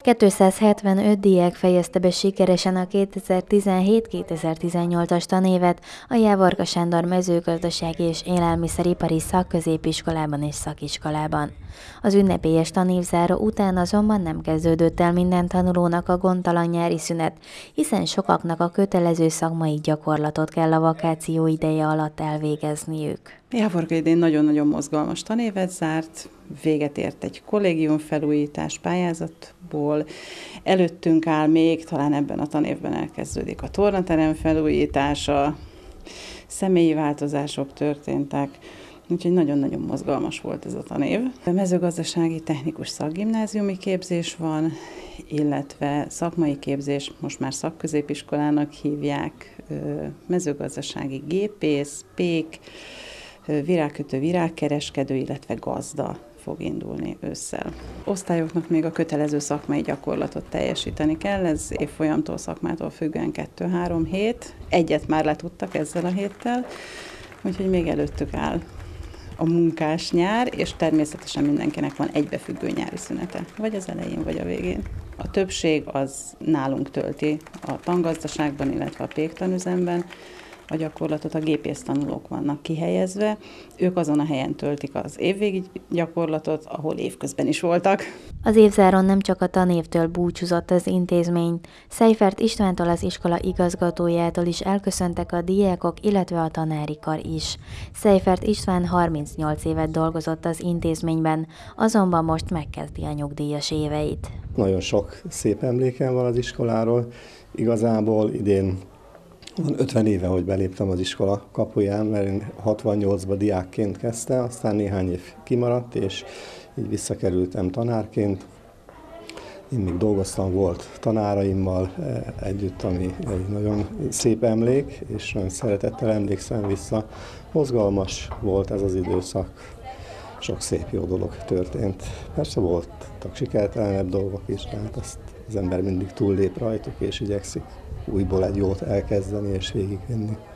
275 diák fejezte be sikeresen a 2017-2018-as tanévet a Jávorka Sándor mezőgazdasági és élelmiszeripari szakközépiskolában és szakiskolában. Az ünnepélyes tanévzáró után azonban nem kezdődött el minden tanulónak a gondtalan nyári szünet, hiszen sokaknak a kötelező szakmai gyakorlatot kell a vakáció ideje alatt elvégezniük. Jávorka idén nagyon-nagyon mozgalmas tanévet zárt, véget ért egy kollégiumfelújítás pályázatból, előttünk áll még, talán ebben a tanévben elkezdődik a tornaterem felújítása, személyi változások történtek, úgyhogy nagyon-nagyon mozgalmas volt ez a tanév. A mezőgazdasági technikus szakgimnáziumi képzés van, illetve szakmai képzés, most már szakközépiskolának hívják, mezőgazdasági gépész, pék, virágkötő, virágkereskedő, illetve gazda fog indulni ősszel. Osztályoknak még a kötelező szakmai gyakorlatot teljesíteni kell, ez évfolyamtól, szakmától függően 2-3 hét. Egyet már letudtak ezzel a héttel, úgyhogy még előttük áll a munkás nyár, és természetesen mindenkinek van egybefüggő nyári szünete, vagy az elején, vagy a végén. A többség az nálunk tölti a tangazdaságban, illetve a péktanüzemben. A gyakorlatot a gépésztanulók vannak kihelyezve, ők azon a helyen töltik az évvégi gyakorlatot, ahol évközben is voltak. Az évzáron nem csak a tanévtől búcsúzott az intézmény, Seifert Istvántól, az iskola igazgatójától is elköszöntek a diákok, illetve a tanári kar is. Seifert István 38 évet dolgozott az intézményben, azonban most megkezdi a nyugdíjas éveit. Nagyon sok szép emlékem van az iskoláról, igazából idén van 50 éve, hogy beléptem az iskola kapuján, mert én 68-ban diákként kezdtem, aztán néhány év kimaradt, és így visszakerültem tanárként. Én még dolgoztam, volt tanáraimmal együtt, ami egy nagyon szép emlék, és nagyon szeretettel emlékszem vissza. Mozgalmas volt ez az időszak, sok szép jó dolog történt. Persze voltak sikertelenebb dolgok is, tehát azt az ember mindig túllép rajtuk, és igyekszik újból egy jót elkezdeni és végigvinni.